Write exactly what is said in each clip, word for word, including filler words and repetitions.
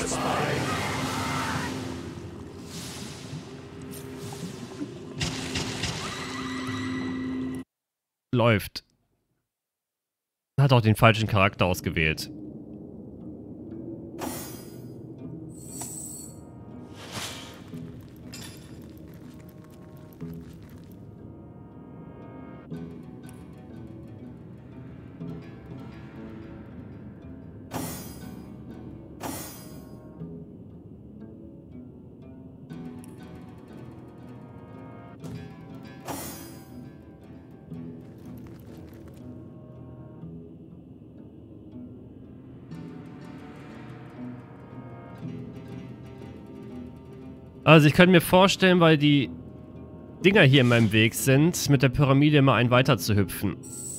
Läuft. Hat auch den falschen Charakter ausgewählt. Also ich könnte mir vorstellen, weil die Dinger hier in meinem Weg sind, mit der Pyramide immer einen weiter zu hüpfen.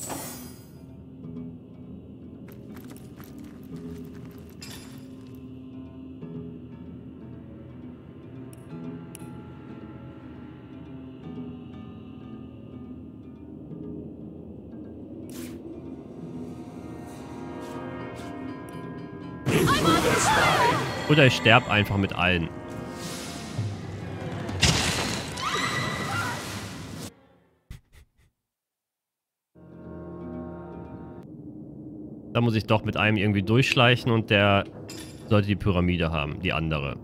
Oder ich sterbe einfach mit allen. Da muss ich doch mit einem irgendwie durchschleichen und der sollte die Pyramide haben, die andere.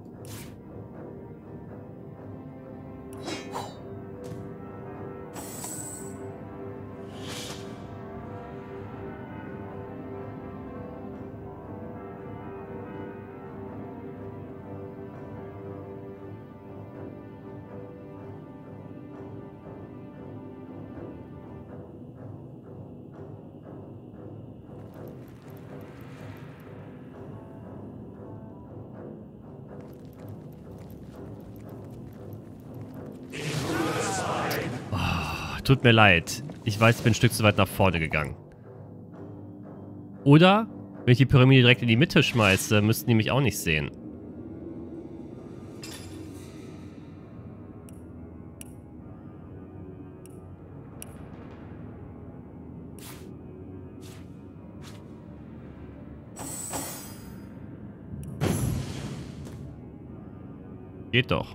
Tut mir leid. Ich weiß, ich bin ein Stück zu weit nach vorne gegangen. Oder, wenn ich die Pyramide direkt in die Mitte schmeiße, müssten die mich auch nicht sehen. Geht doch.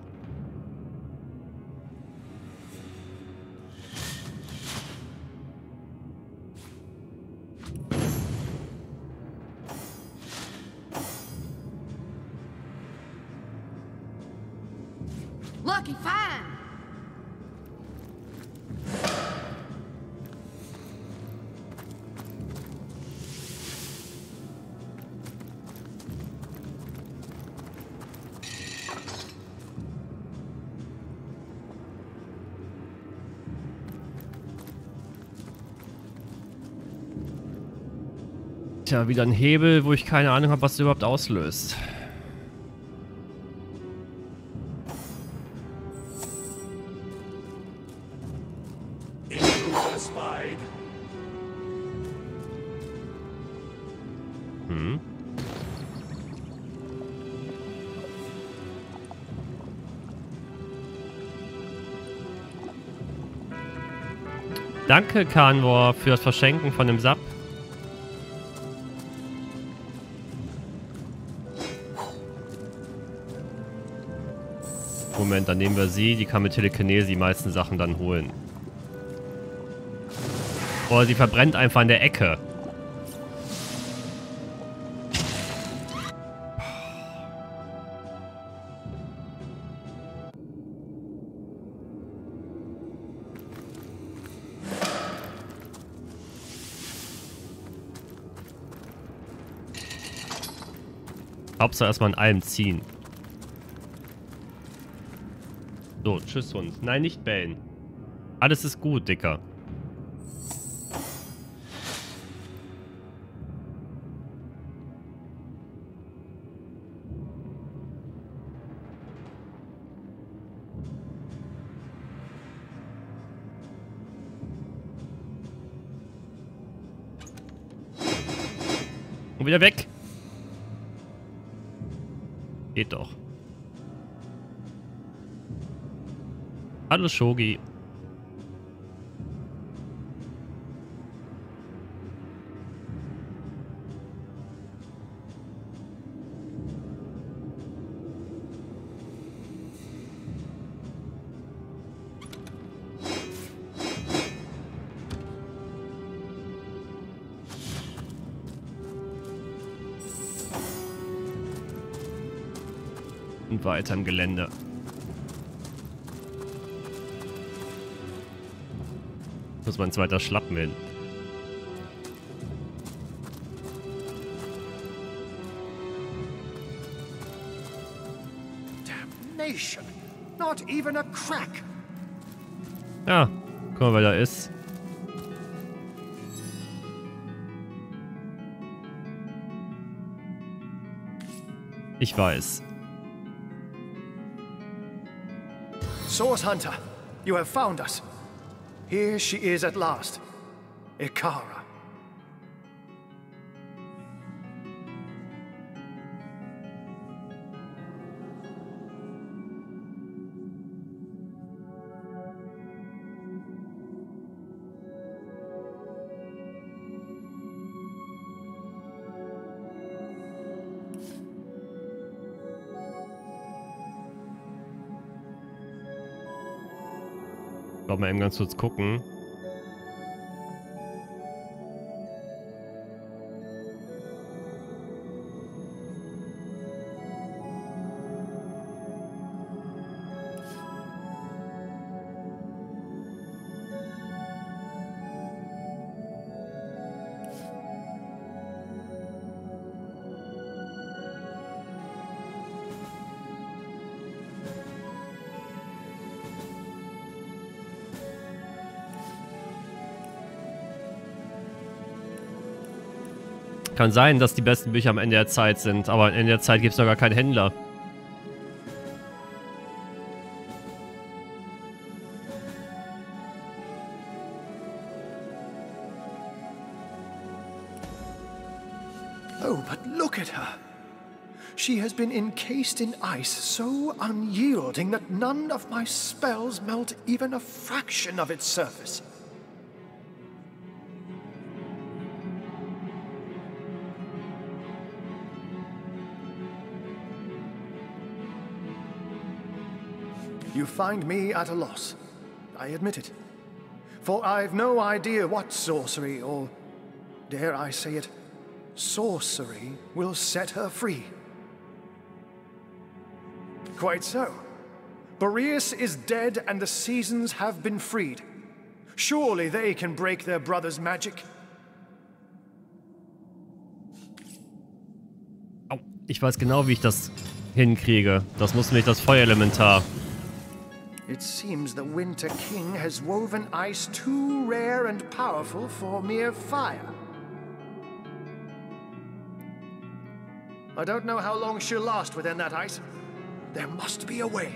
Lucky, fine. Tja, wieder ein Hebel, wo ich keine Ahnung habe, was der überhaupt auslöst. Hm. Danke, Kanwar, für das Verschenken von dem Sap. Moment, dann nehmen wir sie. Die kann mit Telekinese die meisten Sachen dann holen. Boah, sie verbrennt einfach in der Ecke. Hauptsache erstmal an allem ziehen. So, tschüss Hund. Nein, nicht bellen. Alles ist gut, Dicker. Und wieder weg. Geht doch. Hallo Shogi. Und weiter im Gelände. Muss mein zweiter Schlappen hin. Damnation! Not even a crack! Ja, guck mal, wer da ist. Ich weiß. Source Hunter, you have found us. Here she is at last. Ikara. Ich glaube mal eben ganz kurz gucken. Kann sein, dass die besten Bücher am Ende der Zeit sind, aber am Ende der Zeit gibt es noch gar keinen Händler. Oh, but look at her. She has been encased in ice so unyielding that none of my spells melt even a fraction of its surface. You find me at a loss. I admit it. For I've no idea what sorcery, or dare I say it, sorcery will set her free. Quite so. Boreas is dead and the seasons have been freed. Surely they can break their brother's magic. Au, ich weiß genau, wie ich das hinkriege. Das muss nämlich das Feuerelementar. It seems the Winter King has woven ice too rare and powerful for mere fire. I don't know how long she'll last within that ice. There must be a way.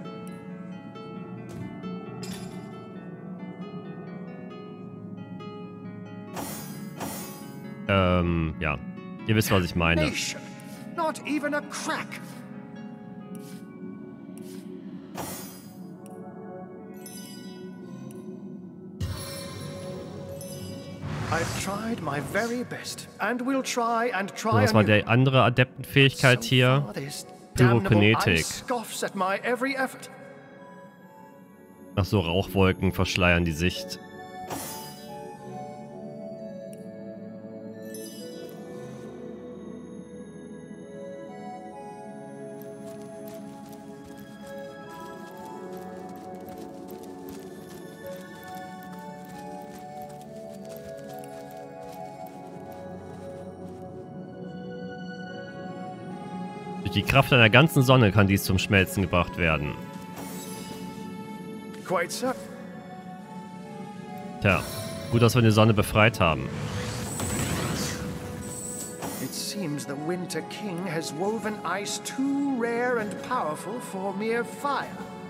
Ähm, ja. Ihr wisst, was ich meine. Nation. Not even a crack. I've tried my very best and will try and try. So, was war die andere Adeptenfähigkeit hier? Pyrokinetik. Ach so, Rauchwolken verschleiern die Sicht. Durch die Kraft einer ganzen Sonne kann dies zum Schmelzen gebracht werden. Tja, gut, dass wir die Sonne befreit haben. It seems the Winter King has woven ice too rare and powerful for mere fire.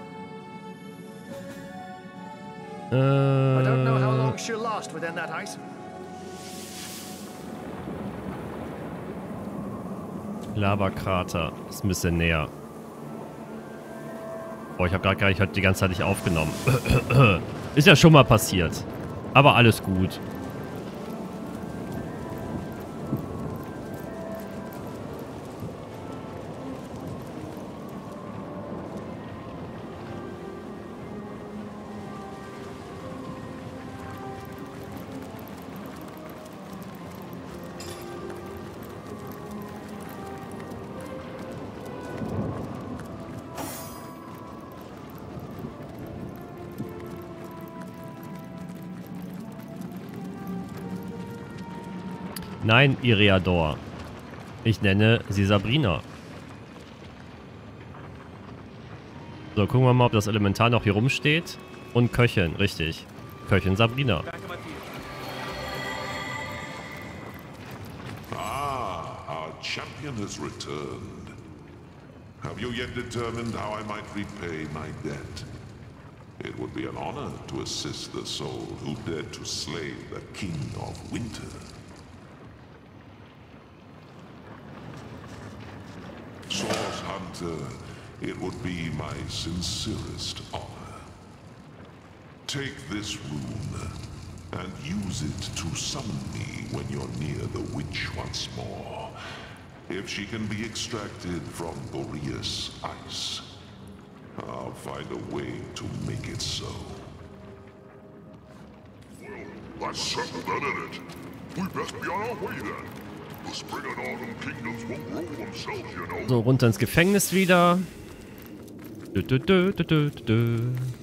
Äh, I don't know how long she'll last within that ice. Lavakrater. Ist ein bisschen näher. Boah, ich habe gerade gar nicht die ganze Zeit nicht aufgenommen. Ist ja schon mal passiert. Aber alles gut. Nein, Iriador. Ich nenne sie Sabrina. So, gucken wir mal, ob das Elementar noch hier rumsteht. Und Köchin, richtig. Köchin Sabrina. Ah, our champion has returned. Have you yet determined how I might repay my debt? It would be an honor to assist the soul who dared to slay the King of Winter. Source Hunter, it would be my sincerest honor. Take this rune and use it to summon me when you're near the witch once more. If she can be extracted from Boreas ice, I'll find a way to make it so. Well, that's settled that, isn't it? We best be on our way then. The spring and autumn kingdoms won't rule themselves, you know. So, runter ins Gefängnis wieder. Dö, dö, dö, dö, dö, dö.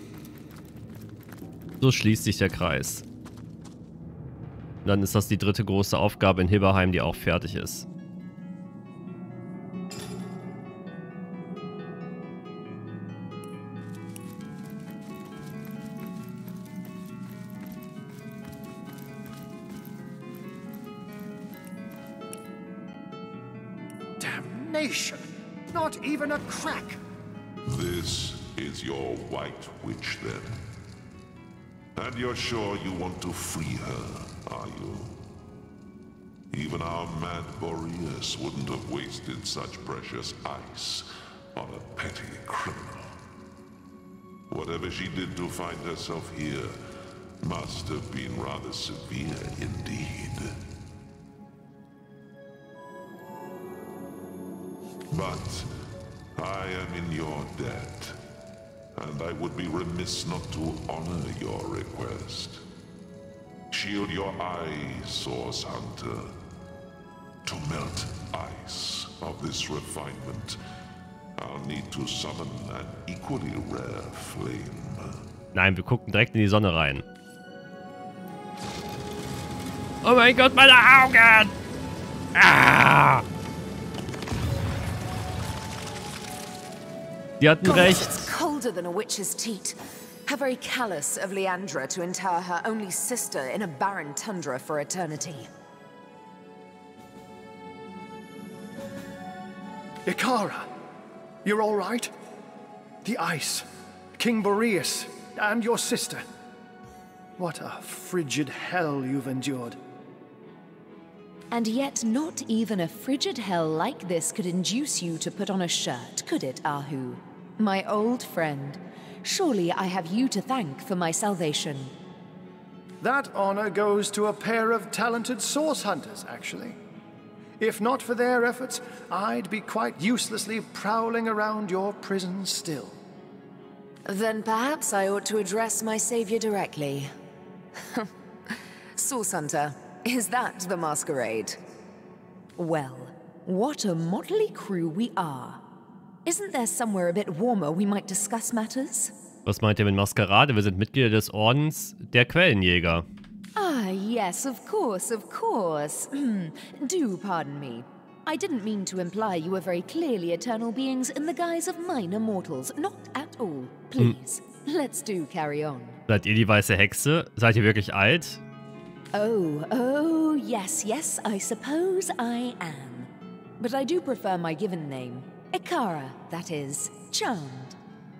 So schließt sich der Kreis. Und dann ist das die dritte große Aufgabe in Hilberheim, die auch fertig ist. Damnation! Not even a crack! This is your White Witch, then. And you're sure you want to free her, are you? Even our mad Boreas wouldn't have wasted such precious ice on a petty criminal. Whatever she did to find herself here must have been rather severe indeed. But I am in your debt, and I would be remiss not to honor your request. Shield your eyes, Source Hunter. To melt ice of this refinement, I'll need to summon an equally rare flame. Nein, wir gucken direkt in die Sonne rein. Oh mein Gott, meine Augen! Ah! Die hatten God, recht. it's colder than a witch's teat. How very callous of Leandra to interre her only sister in a barren tundra for eternity. Ikara, you're all right? The ice, King Boreas, and your sister. What a frigid hell you've endured. And yet not even a frigid hell like this could induce you to put on a shirt, could it, Ahu? My old friend, surely I have you to thank for my salvation. That honor goes to a pair of talented source hunters, actually. If not for their efforts, I'd be quite uselessly prowling around your prison still. Then perhaps I ought to address my savior directly. Source Hunter, is that the masquerade? Well, what a motley crew we are. Isn't there somewhere a bit warmer we might discuss matters? Was meint ihr mit Maskerade? Wir sind Mitglieder des Ordens der Quellenjäger. Ah, yes, of course, of course. Do pardon me. I didn't mean to imply you were very clearly eternal beings in the guise of minor mortals. Not at all. Please, hm. let's do carry on. Seid ihr die weiße Hexe? Seid ihr wirklich alt? Oh, oh, yes, yes, I suppose I am. But I do prefer my given name. Ikara, that is, charmed.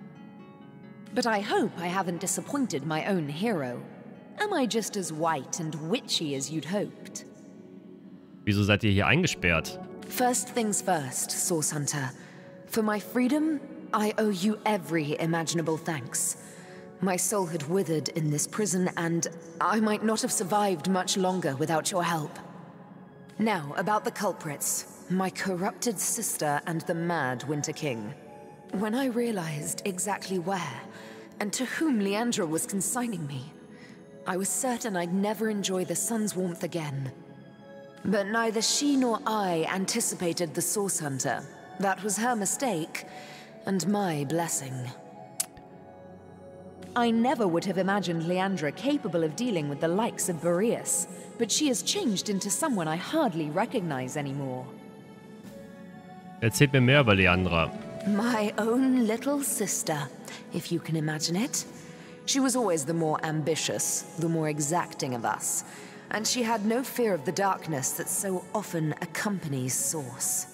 But I hope I haven't disappointed my own hero. Am I just as white and witchy as you'd hoped? Wieso seid ihr hier eingesperrt? First things first, Source Hunter. For my freedom, I owe you every imaginable thanks. My soul had withered in this prison, and I might not have survived much longer without your help. Now, about the culprits. My corrupted sister and the mad Winter King. When I realized exactly where, and to whom Leandra was consigning me, I was certain I'd never enjoy the sun's warmth again. But neither she nor I anticipated the Source Hunter. That was her mistake, and my blessing. I never would have imagined Leandra capable of dealing with the likes of Boreas, but she has changed into someone I hardly recognize anymore. Erzählt mir mehr über Leandra. My own little sister, if you can imagine it. She was always the more ambitious, the more exacting of us, and she had no fear of the darkness that so often accompanies Source.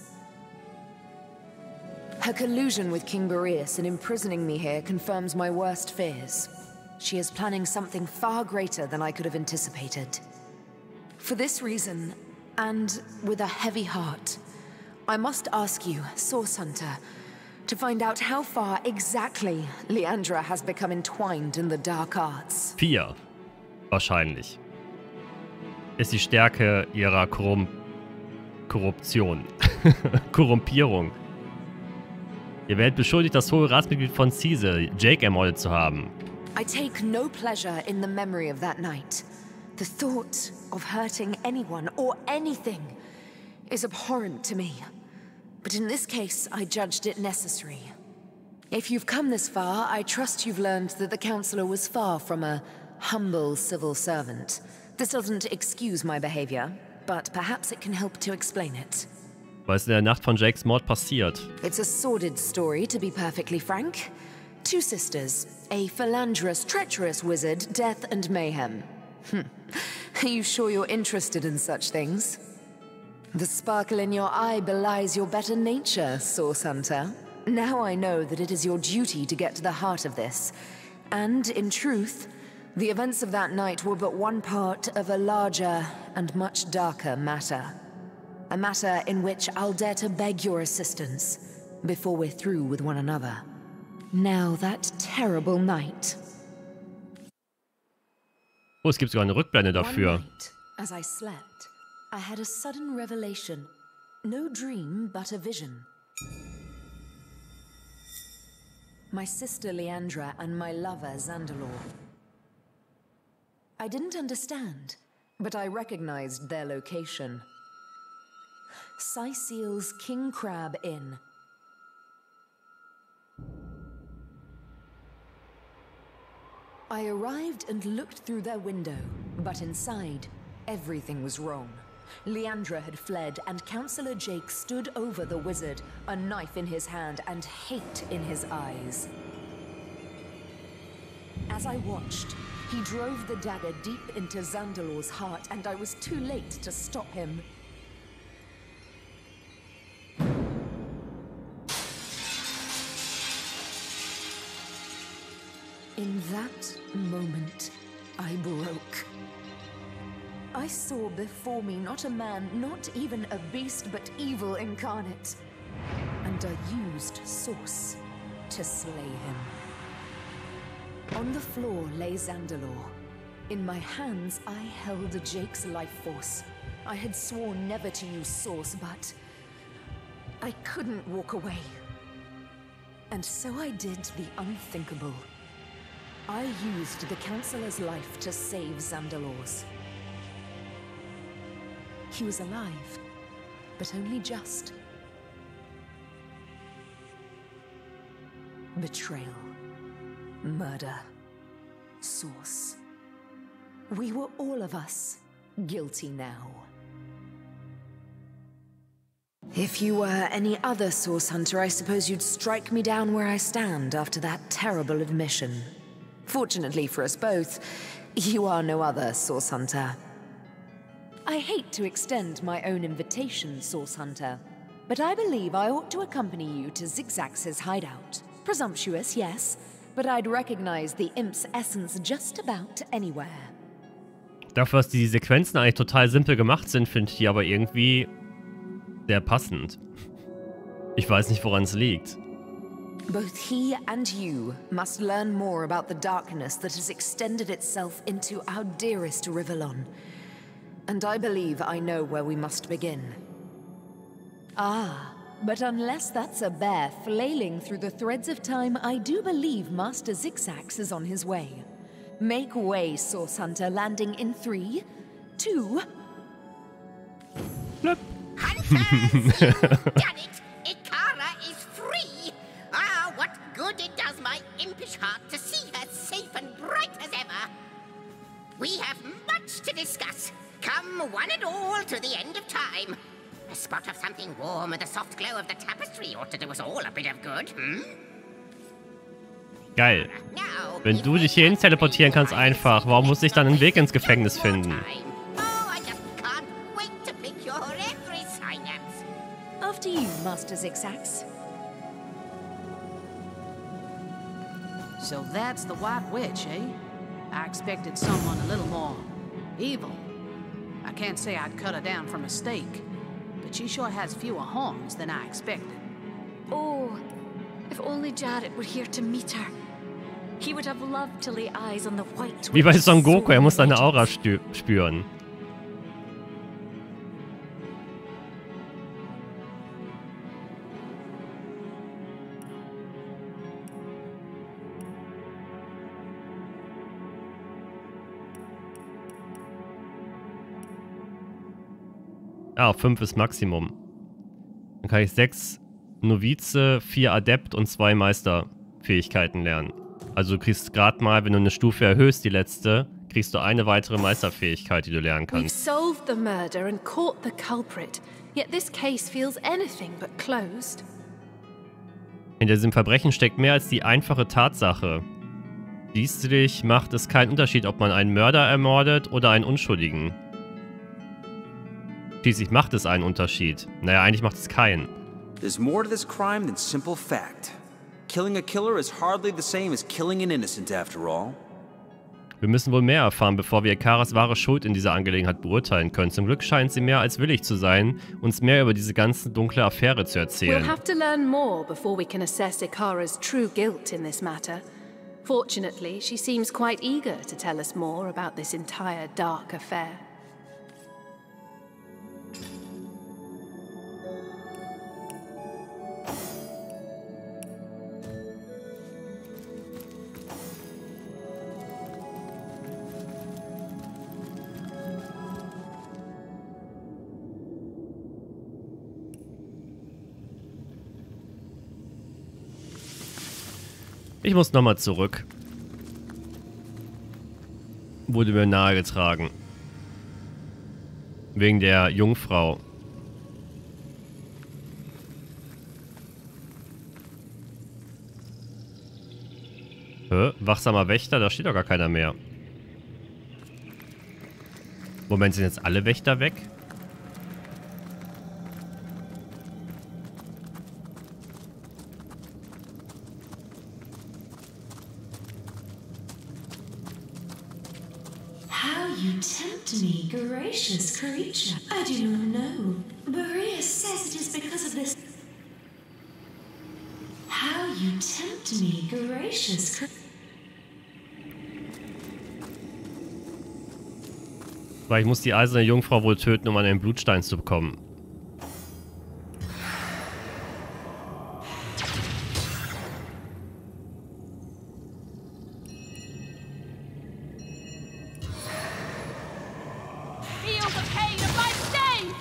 Her collusion with King Boreas in imprisoning me here confirms my worst fears. She is planning something far greater than I could have anticipated. For this reason, and with a heavy heart, I must ask you, Source Hunter, to find out how far exactly Leandra has become entwined in the dark arts. Vier. Wahrscheinlich. Ist die Stärke ihrer Korrum Korruption. Korrumpierung. Ihr werdet beschuldigt, das hohe Ratsmitglied von Cise, Jake, ermordet zu haben. I take no pleasure in the memory of that night. The thought of hurting anyone or anything is abhorrent to me. But in this case, I judged it necessary. If you've come this far, I trust you've learned that the Counselor was far from a humble civil servant. This doesn't excuse my behavior, but perhaps it can help to explain it. Was in der Nacht von Jakes Mord passiert? It's a sordid story, to be perfectly frank. Two sisters, a philanderous, treacherous wizard, death and mayhem. Hm. Are you sure you're interested in such things? The sparkle in your eye belies your better nature, Source Hunter. Now I know that it is your duty to get to the heart of this. And, in truth, the events of that night were but one part of a larger and much darker matter. A matter in which I'll dare to beg your assistance before we're through with one another. Now that terrible night. Oh, es gibt sogar eine Rückblende dafür. One night, as I slept, I had a sudden revelation. No dream, but a vision. My sister Leandra and my lover Zandalor. I didn't understand, but I recognized their location. Cyseal's King Crab Inn. I arrived and looked through their window, but inside, everything was wrong. Leandra had fled, and Counselor Jake stood over the wizard, a knife in his hand and hate in his eyes. As I watched, he drove the dagger deep into Zandalor's heart, and I was too late to stop him. In that moment, I broke. I saw before me not a man, not even a beast, but evil incarnate. And I used Source to slay him. On the floor lay Zandalor. In my hands, I held Jake's life force. I had sworn never to use Source, but I couldn't walk away. And so I did the unthinkable. I used the Counselor's life to save Zandalor's. He was alive, but only just. Betrayal. Murder. Source. We were all of us guilty now. If you were any other Source Hunter, I suppose you'd strike me down where I stand after that terrible admission. Fortunately for us both, you are no other Source Hunter. I hate to extend my own invitation, Source Hunter, but I believe I ought to accompany you to Zigzax's hideout. Presumptuous, yes, but I'd recognize the imp's essence just about anywhere. Dafür, dass die Sequenzen eigentlich total simpel gemacht sind, finde ich die aber irgendwie sehr passend. Ich weiß nicht, woran es liegt. Both he and you must learn more about the darkness that has extended itself into our dearest Rivellon. And I believe I know where we must begin. Ah, but unless that's a bear flailing through the threads of time, I do believe Master Zigzax is on his way. Make way, Source Hunter, landing in three, two... Blip. Hunters, you've done it! Ikara is free! Ah, what good it does my impish heart to see her safe bright as ever. We have much to discuss. Come one and all to the end of time. A spot of something warm and the soft glow of the tapestry ought to do us all a bit of good, hmm? Geil. Now, Wenn du dich hierhin teleportieren kannst, einfach, warum muss ich dann einen Weg ins Gefängnis finden? Oh, I just can't wait to pick your every synapse. After you, Master Zigzags. So that's the White Witch, eh? I expected someone a little more evil. I can't say I'd cut her down for mistake, but she sure has fewer horns than I expected. Oh, if only Jared were here to meet her. He would have loved to lay eyes on the White Wie bei Witch's Son Goku, er muss soul seine Aura vengeance. stü- spüren. Ah, fünf ist Maximum. Dann kann ich sechs Novize, vier Adept und zwei Meisterfähigkeiten lernen. Also du kriegst gerade mal, wenn du eine Stufe erhöhst, die letzte, kriegst du eine weitere Meisterfähigkeit, die du lernen We've kannst. solved the murder and caught the culprit, yet this case feels anything but closed. Hinter diesem Verbrechen steckt mehr als die einfache Tatsache. Schließlich macht es keinen Unterschied, ob man einen Mörder ermordet oder einen Unschuldigen. Schließlich macht es einen Unterschied. Naja, eigentlich macht es keinen. There's more to this crime than simple fact. Killing a killer is hardly the same as killing an innocent, after all. Wir müssen wohl mehr erfahren, bevor wir Ikaras wahre Schuld in dieser Angelegenheit beurteilen können. Zum Glück scheint sie mehr als willig zu sein, uns mehr über diese ganze dunkle Affäre zu We'll erzählen. have to learn more before we can assess Ikara's true guilt in this matter. Fortunately, she seems quite eager to tell us more about this entire dark affair. Ich muss nochmal zurück. Wurde mir nahegetragen. Wegen der Jungfrau. Hä? Wachsamer Wächter? Da steht doch gar keiner mehr. Moment, sind jetzt alle Wächter weg? How you tempt me, gracious creature. I do not know. Boreas says it is because of this. How you tempt me, gracious creature. Weil ich muss die eiserne Jungfrau wohl töten, um an den Blutstein zu bekommen. Feel the pain of my stain!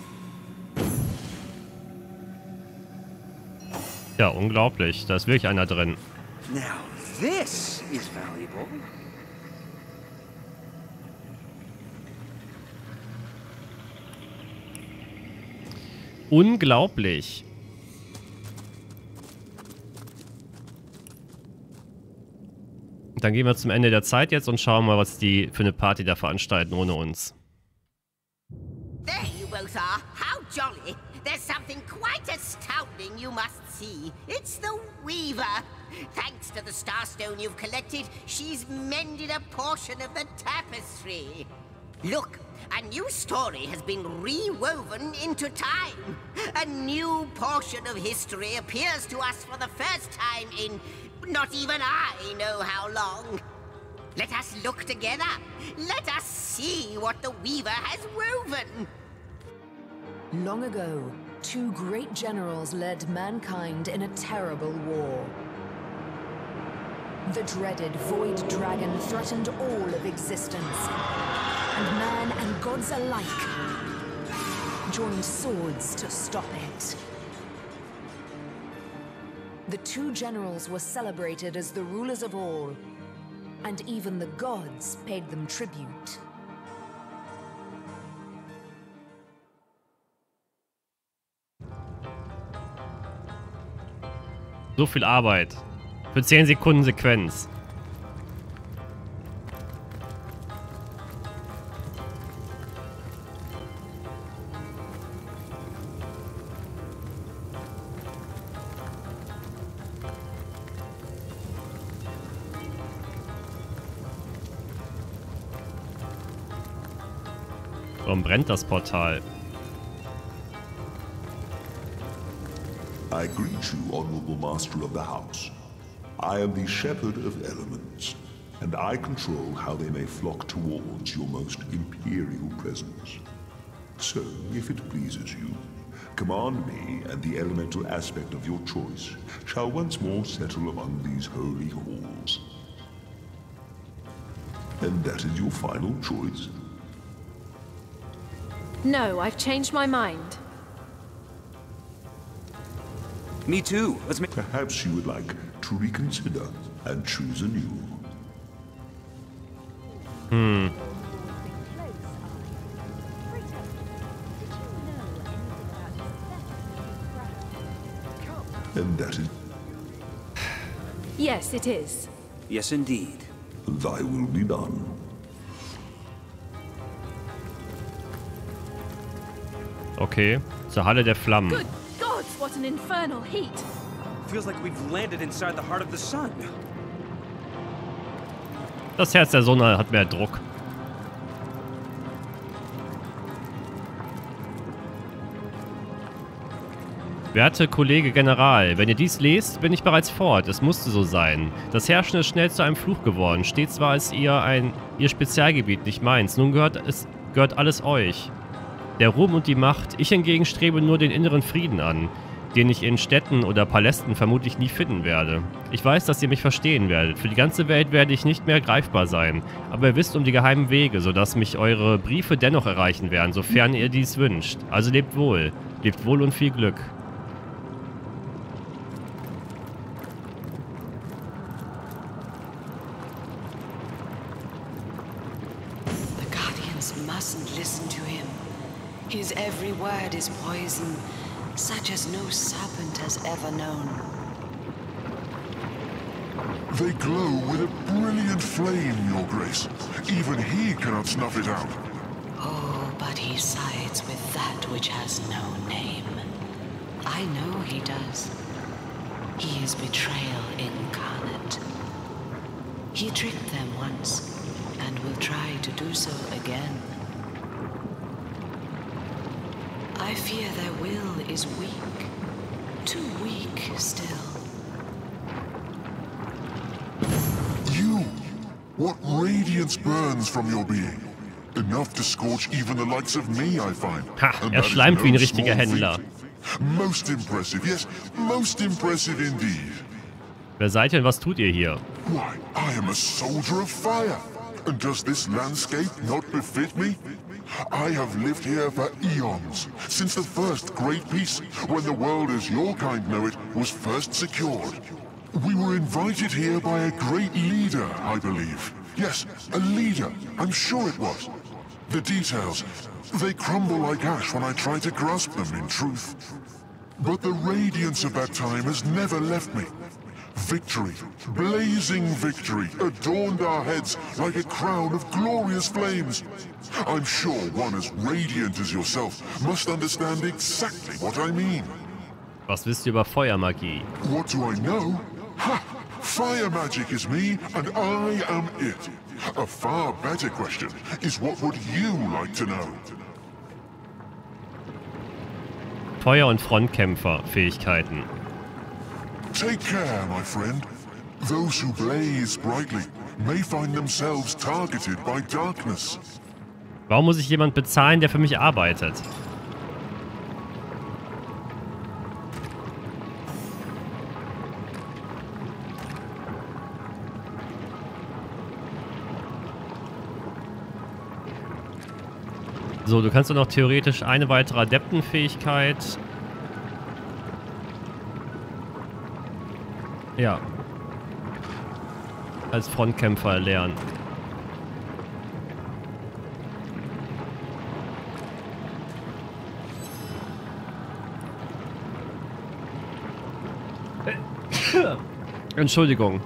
Ja, unglaublich. Da ist wirklich einer drin. Now this is valuable. Unglaublich. Dann gehen wir zum Ende der Zeit jetzt und schauen mal, was die für eine Party da veranstalten ohne uns. There you both are. How jolly. There's something quite astounding you must see. It's the Weaver. Thanks to the Starstone you've collected, she's mended a portion of the tapestry. Look, a new story has been rewoven into time. A new portion of history appears to us for the first time in not even I know how long. Let us look together. Let us see what the Weaver has woven. Long ago, two great generals led mankind in a terrible war. The dreaded Void Dragon threatened all of existence, and man and gods alike joined swords to stop it. The two generals were celebrated as the rulers of all, and even the gods paid them tribute. So viel Arbeit. Für zehn Sekunden Sequenz. Warum brennt das Portal? I greet you, honorable master of the house. I am the shepherd of elements, and I control how they may flock towards your most imperial presence. So, if it pleases you, command me, and the elemental aspect of your choice shall once more settle among these holy halls. And that is your final choice? No, I've changed my mind. Me too. Let's make. Perhaps you would like to reconsider and choose anew. Hmm. And that is. Yes, it is. Yes, indeed. Thy will be done. Okay, zur Halle der Flammen. Good gods, what an infernal heat! Feels like we've landed inside the heart of the sun. Das Herz der Sonne hat mehr Druck. Werte Kollege General, wenn ihr dies lest, bin ich bereits fort. Es musste so sein. Das Herrschen ist schnell zu einem Fluch geworden. Stets war es ihr ein ihr Spezialgebiet, nicht meins. Nun gehört es gehört alles euch. Der Ruhm und die Macht. Ich hingegen strebe nur den inneren Frieden an, den ich in Städten oder Palästen vermutlich nie finden werde. Ich weiß, dass ihr mich verstehen werdet. Für die ganze Welt werde ich nicht mehr greifbar sein. Aber ihr wisst um die geheimen Wege, sodass mich eure Briefe dennoch erreichen werden, sofern ihr dies wünscht. Also lebt wohl. Lebt wohl und viel Glück. The Guardians mustn't listen to him. His every word is poison, such as no serpent has ever known. They glow with a brilliant flame, Your Grace. Even he cannot snuff it out. Oh, but he sides with that which has no name. I know he does. He is betrayal incarnate. He tricked them once, and will try to do so again. I fear their will is weak. Too weak still. You! What radiance burns from your being? Enough to scorch even the likes of me, I find. Ha, er schleimt wie ein richtiger Händler. Most impressive, yes, most impressive indeed. Wer seid ihr und was tut ihr hier? Why, I am a soldier of fire. And does this landscape not befit me? I have lived here for eons, since the first great peace, when the world as your kind know it, was first secured. We were invited here by a great leader, I believe. Yes, a leader, I'm sure it was. The details, they crumble like ash when I try to grasp them in truth. But the radiance of that time has never left me. Victory, blazing victory, adorned our heads like a crown of glorious flames. I'm sure one as radiant as yourself must understand exactly what I mean. Was wisst ihr über Feuermagie? What do I know? Ha! Fire magic is me, and I am it. A far better question is what would you like to know? Feuer- und Frontkämpfer-Fähigkeiten. Take care, my friend. Those who blaze brightly may find themselves targeted by darkness. Warum muss ich jemand bezahlen, der für mich arbeitet? So, du kannst doch noch theoretisch eine weitere Adeptenfähigkeit. Ja. als Frontkämpfer erlernen. Entschuldigung.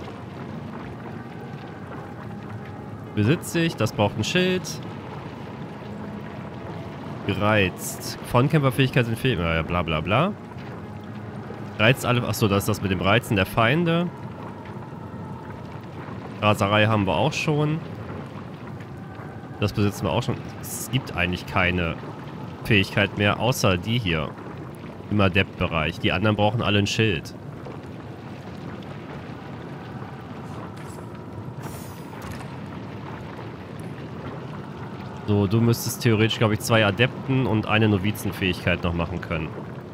Besitze ich, das braucht ein Schild. Gereizt. Frontkämpferfähigkeit sind Fähigkeiten. Ja, bla bla bla. Reizt alle. Achso, das ist das mit dem Reizen der Feinde. Raserei haben wir auch schon. Das besitzen wir auch schon. Es gibt eigentlich keine Fähigkeit mehr, außer die hier. Im Adept-Bereich. Die anderen brauchen alle ein Schild. So, du müsstest theoretisch, glaube ich, zwei Adepten und eine Novizenfähigkeit noch machen können.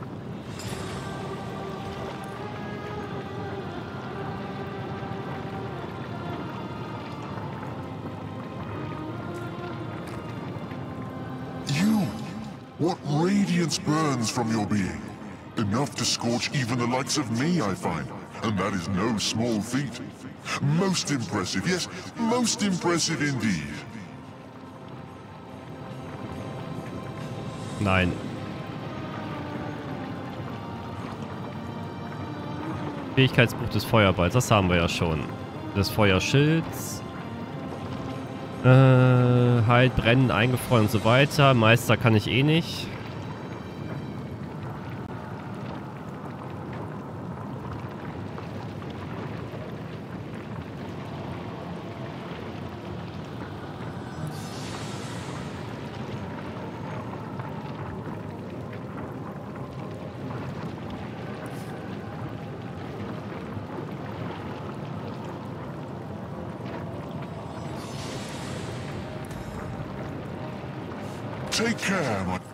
You! What radiance burns from your being? Enough to scorch even the likes of me, I find. And that is no small feat. Most impressive, yes, most impressive indeed. Nein. Fähigkeitsbuch des Feuerballs, das haben wir ja schon. Des Feuerschilds. Äh, halt, brennen, eingefroren und so weiter. Meister kann ich eh nicht. Take care, my...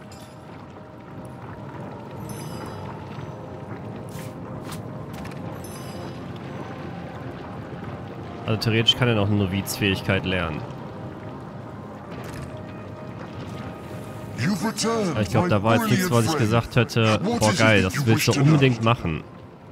Also theoretisch kann er noch eine Novizfähigkeit lernen. Aber ich glaube, da war jetzt nichts, was ich gesagt hätte. Boah, geil, das willst du unbedingt machen.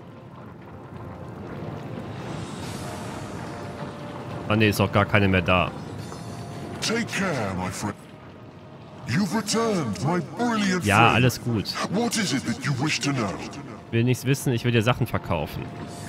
Ah ne, ist auch gar keine mehr da. Take care, my friend. You've returned, my brilliant Ja, alles gut. What is it that you wish to know? Will nichts wissen, ich will dir Sachen verkaufen.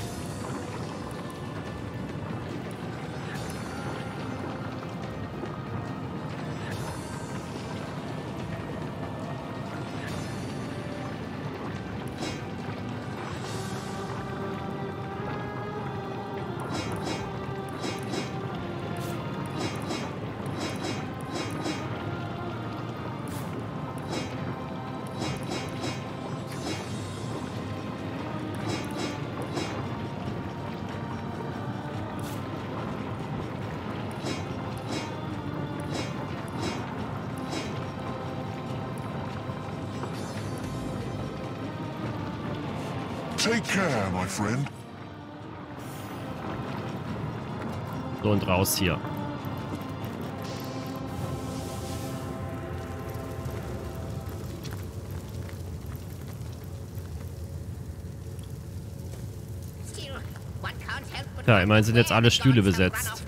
Take care, my friend. So, und raus hier. Ja, immerhin sind jetzt alle Stühle besetzt.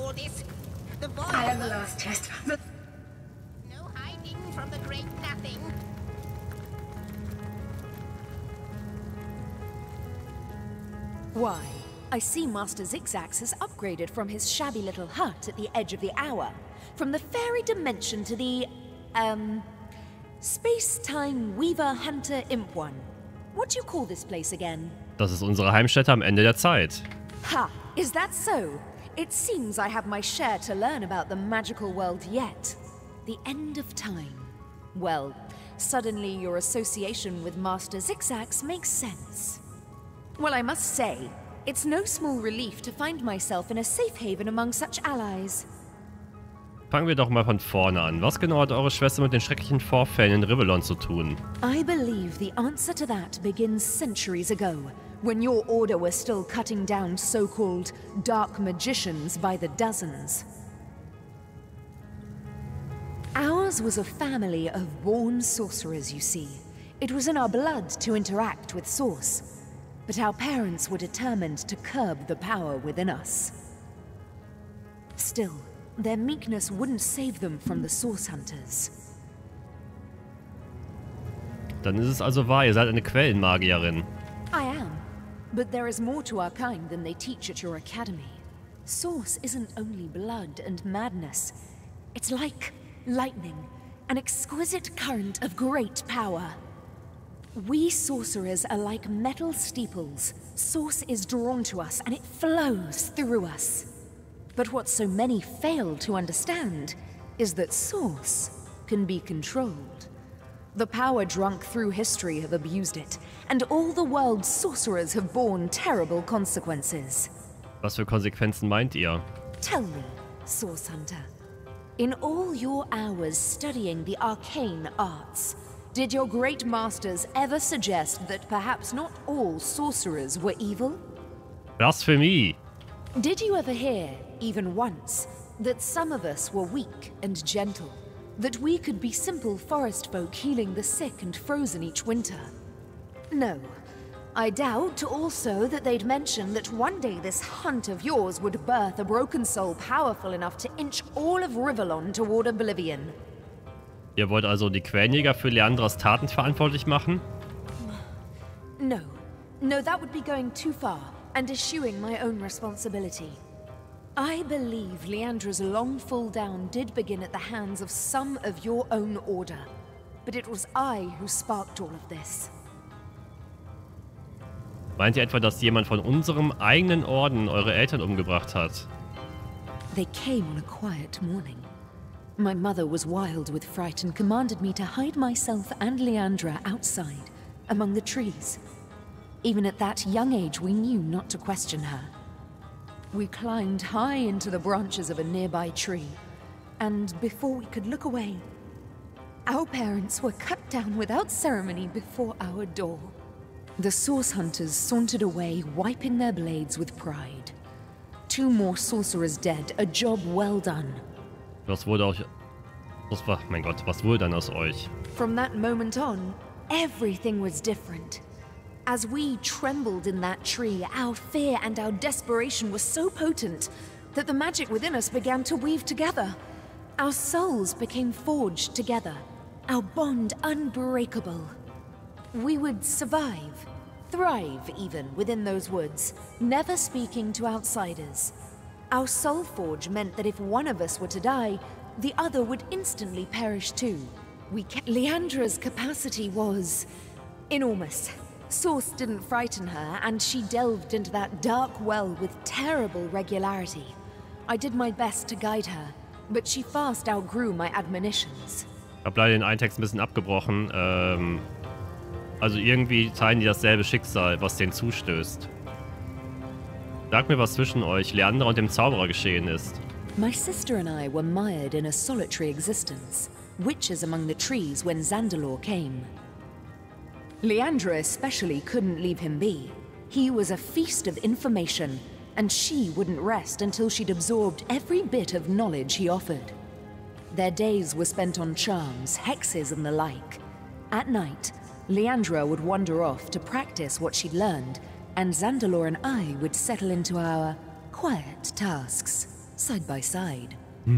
Why, I see Master Zigzax has upgraded from his shabby little hut at the edge of the hour, from the fairy dimension to the, um, Space-Time Weaver Hunter Imp One. What do you call this place again? Das ist unsere Heimstätte am Ende der Zeit. Ha, is that so? It seems I have my share to learn about the magical world yet. The end of time. Well, suddenly your association with Master Zigzax makes sense. Well, I must say, it's no small relief to find myself in a safe haven among such allies. Fangen wir doch mal von vorne an. Was genau hat eure Schwester mit den schrecklichen Vorfällen in Rivellon zu tun? I believe the answer to that begins centuries ago, when your order was still cutting down so-called dark magicians by the dozens. Ours was a family of born sorcerers, you see. It was in our blood to interact with Source. But our parents were determined to curb the power within us. Still, their meekness wouldn't save them from the Source Hunters. Dann ist es also wahr, ihr seid eine Quellenmagierin. I am, but there is more to our kind than they teach at your academy. Source isn't only blood and madness. It's like lightning, an exquisite current of great power. We sorcerers are like metal steeples. Source is drawn to us and it flows through us. But what so many fail to understand is that Source can be controlled. The power drunk through history have abused it, and all the world's sorcerers have borne terrible consequences. Was für Konsequenzen meint ihr? Tell me, Source Hunter, in all your hours studying the arcane arts, did your great masters ever suggest that perhaps not all sorcerers were evil? Blasphemie! Did you ever hear, even once, that some of us were weak and gentle? That we could be simple forest folk healing the sick and frozen each winter? No. I doubt also that they'd mention that one day this hunt of yours would birth a broken soul powerful enough to inch all of Rivellon toward oblivion. Ihr wollt also die Quellenjäger für Leandras Taten verantwortlich machen? No. No, that would be going too far, and eschewing my own responsibility. I believe Leandra's long fall down did begin at the hands of some of your own order, but it was I who sparked all of this. Meint ihr etwa, dass jemand von unserem eigenen Orden eure Eltern umgebracht hat? They came on a quiet morning. My mother was wild with fright and commanded me to hide myself and Leandra outside, among the trees. Even at that young age, we knew not to question her. We climbed high into the branches of a nearby tree, and before we could look away, our parents were cut down without ceremony before our door. The Source Hunters sauntered away, wiping their blades with pride. Two more sorcerers dead, a job well done. Was wurde euch... Was war... Mein Gott, was wurde dann aus euch? From that moment on, everything was different. As we trembled in that tree, our fear and our desperation were so potent that the magic within us began to weave together. Our souls became forged together, our bond unbreakable. We would survive, thrive even within those woods, never speaking to outsiders. Our soul forge meant that if one of us were to die, the other would instantly perish too. We kept... Leandra's capacity was enormous. Source didn't frighten her, and she delved into that dark well with terrible regularity. I did my best to guide her, but she fast outgrew my admonitions. Ich habe leider den einen Text ein bisschen abgebrochen. Ähm, also irgendwie teilen die dasselbe Schicksal, was denen zustößt. Sag mir, was zwischen euch, Leandra und dem Zauberer geschehen ist. My sister and I were mired in a solitary existence, witches among the trees when Zandalor came. Leandra especially couldn't leave him be. He was a feast of information, and she wouldn't rest until she'd absorbed every bit of knowledge he offered. Their days were spent on charms, hexes, and the like. At night, Leandra would wander off to practice what she'd learned, and Zandalor and I would settle into our quiet tasks, side by side.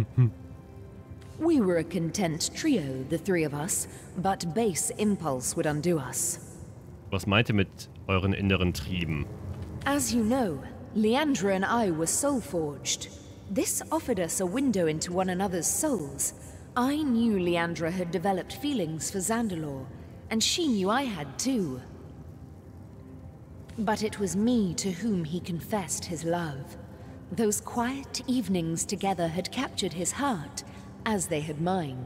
We were a content trio, the three of us, but base impulse would undo us. Was meint ihr mit euren inneren Trieben? As you know, Leandra and I were soul-forged. This offered us a window into one another's souls. I knew Leandra had developed feelings for Zandalor, and she knew I had too. But it was me to whom he confessed his love. Those quiet evenings together had captured his heart, as they had mine.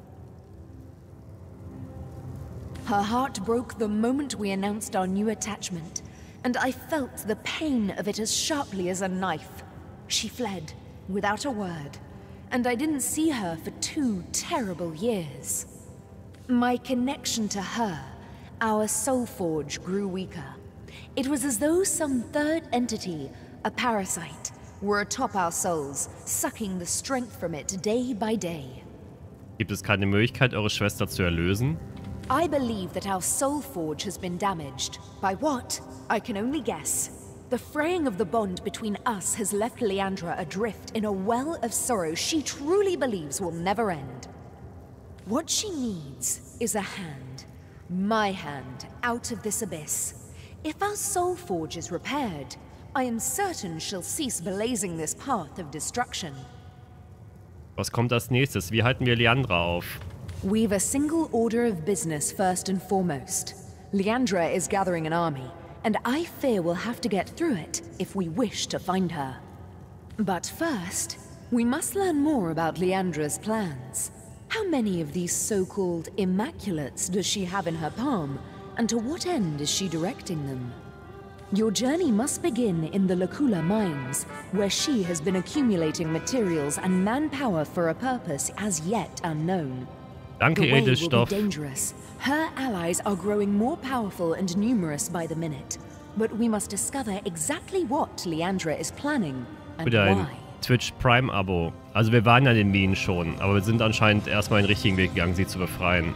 Her heart broke the moment we announced our new attachment, and I felt the pain of it as sharply as a knife. She fled, without a word, and I didn't see her for two terrible years. My connection to her, our soul forge, grew weaker. It was as though some third entity, a parasite, were atop our souls, sucking the strength from it day by day. Gibt es keine Möglichkeit, eure Schwester zu erlösen? I believe that our soul forge has been damaged. By what? I can only guess. The fraying of the bond between us has left Leandra adrift in a well of sorrow she truly believes will never end. What she needs is a hand, my hand, out of this abyss. If our soul forge is repaired, I am certain she'll cease blazing this path of destruction. Was kommt als nächstes? Wie halten wir Leandra auf? We've a single order of business first and foremost. Leandra is gathering an army, and I fear we'll have to get through it if we wish to find her. But first, we must learn more about Leandra's plans. How many of these so-called Immaculates does she have in her palm, and to what end is she directing them? Your journey must begin in the Lacula mines, where she has been accumulating materials and manpower for a purpose as yet unknown. Danke, the way will Edelstoff. be dangerous. Her allies are growing more powerful and numerous by the minute. But we must discover exactly what Leandra is planning and Wieder ein why. Twitch Prime-Abo. Also wir waren ja in den Minen schon, aber wir sind anscheinend erstmal den richtigen Weg gegangen, sie zu befreien.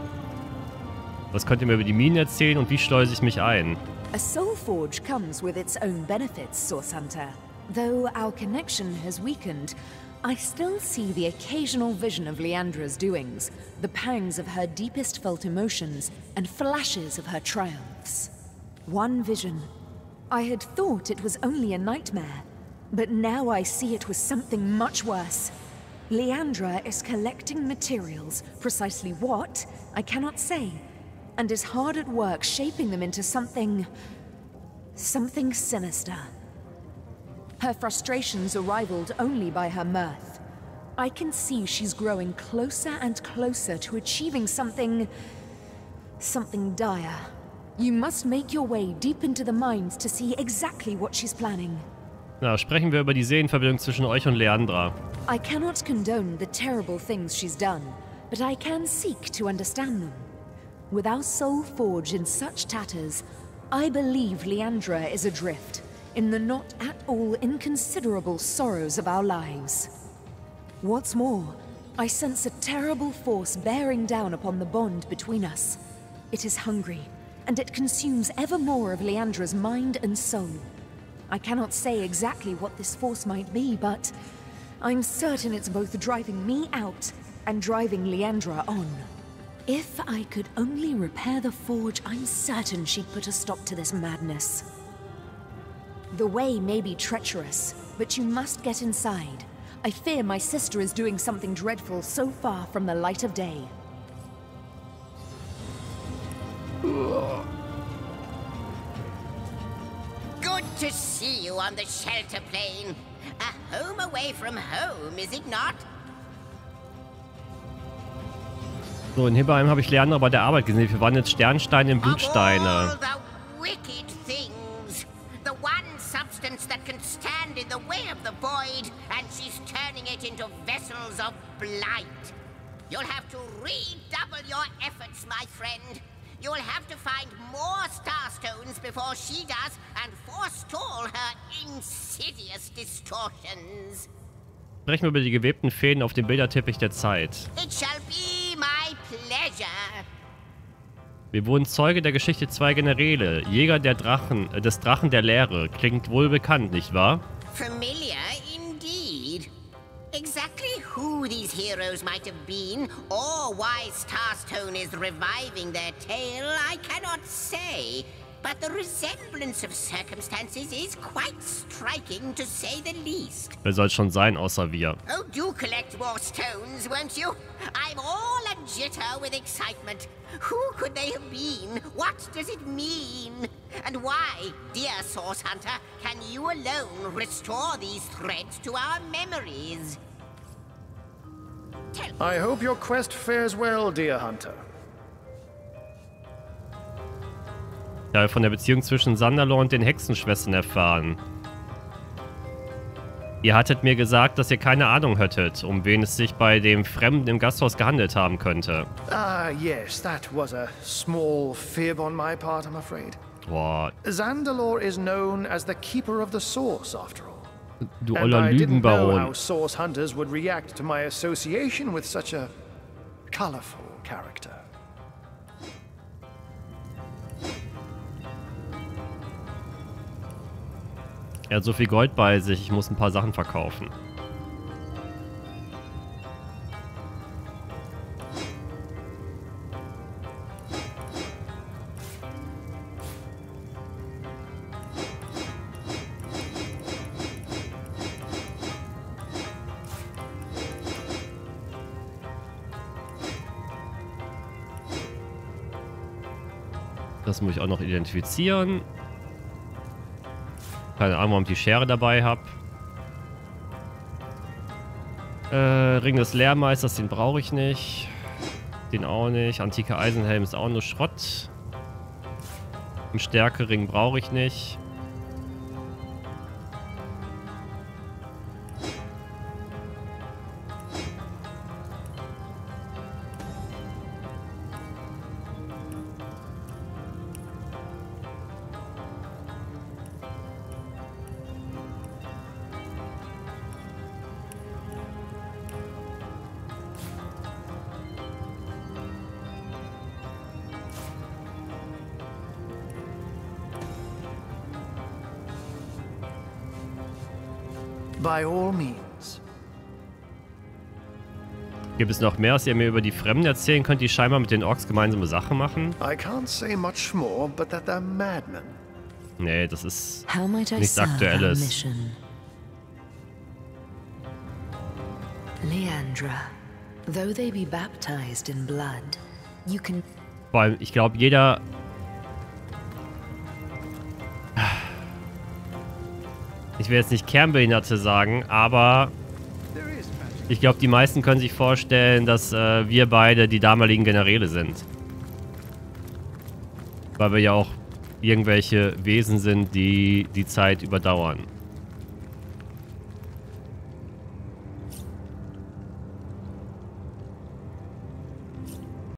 Was könnt ihr mir über die Minen erzählen und wie schleuse ich mich ein? A soul forge comes with its own benefits, Source Hunter. Though our connection has weakened, I still see the occasional vision of Leandra's doings, the pangs of her deepest felt emotions, and flashes of her triumphs. One vision. I had thought it was only a nightmare, but now I see it was something much worse. Leandra is collecting materials, precisely what, I cannot say, and is hard at work shaping them into something... something sinister. Her frustrations are rivaled only by her mirth. I can see she's growing closer and closer to achieving something... something dire. You must make your way deep into the mines to see exactly what she's planning. Na, sprechen wir über die Seelenverbindung zwischen euch und Leandra. I cannot condone the terrible things she's done, but I can seek to understand them. With our soul forge in such tatters, I believe Leandra is adrift in the not at all inconsiderable sorrows of our lives. What's more, I sense a terrible force bearing down upon the bond between us. It is hungry, and it consumes ever more of Leandra's mind and soul. I cannot say exactly what this force might be, but I'm certain it's both driving me out and driving Leandra on. If I could only repair the forge, I'm certain she'd put a stop to this madness. The way may be treacherous, but you must get inside. I fear my sister is doing something dreadful so far from the light of day. Good to see you on the shelter plane. A home away from home, is it not? So, in Hibberheim habe ich Leandra bei der Arbeit gesehen. Wir waren jetzt Sternsteine in Blutsteine. All the wicked things. The one substance that can stand in the way of the void, and she's turning it into vessels of blight. You'll have to redouble your efforts, my friend. You'll have to find more Starstones before she does and forestall her insidious distortions. Sprechen wir über die gewebten Fäden auf dem Bilderteppich der Zeit. It shall be my pleasure. Wir wurden Zeuge der Geschichte zwei Generäle. Jäger der Drachen, äh, des Drachen der Leere. Klingt wohl bekannt, nicht wahr? Familiar indeed. Exactly who these heroes might have been, or why Starstone is reviving their tale, I cannot say. But the resemblance of circumstances is quite striking, to say the least. Wer soll schon sein, außer wir? Oh, do collect more stones, won't you? I'm all a jitter with excitement. Who could they have been? What does it mean? And why, dear Source Hunter, can you alone restore these threads to our memories? Tell I hope your quest fares well, dear Hunter. Da wir von der Beziehung zwischen Sandalore und den Hexenschwestern erfahren. Ihr hattet mir gesagt, dass ihr keine Ahnung hättet, um wen es sich bei dem Fremden im Gasthaus gehandelt haben könnte. Ah, yes, that was a small fib on my part, I'm afraid. Boah. Zandalore is known as the keeper of the source, after all. Du And oller I didn't know Lügenbaron. how source hunters would react to my association with such a colorful character. Er hat so viel Gold bei sich, ich muss ein paar Sachen verkaufen. Das muss ich auch noch identifizieren. Keine Ahnung, warum ich die Schere dabei habe. Äh, Ring des Lehrmeisters, den brauche ich nicht. Den auch nicht. Antiker Eisenhelm ist auch nur Schrott. Einen Stärkering brauche ich nicht. By all means. Gibt es noch mehr, was ihr mir über die Fremden erzählen könnt, die scheinbar mit den Orks gemeinsame Sache machen? I can't say much more, but that they're madmen. Nee, das ist How might I nichts serve our Aktuelles. mission? Leandra, though they be baptized in blood, you can... Vor allem, ich glaube, jeder... Ich will jetzt nicht Kernbehinderte sagen, aber ich glaube, die meisten können sich vorstellen, dass äh, wir beide die damaligen Generäle sind. Weil wir ja auch irgendwelche Wesen sind, die die Zeit überdauern.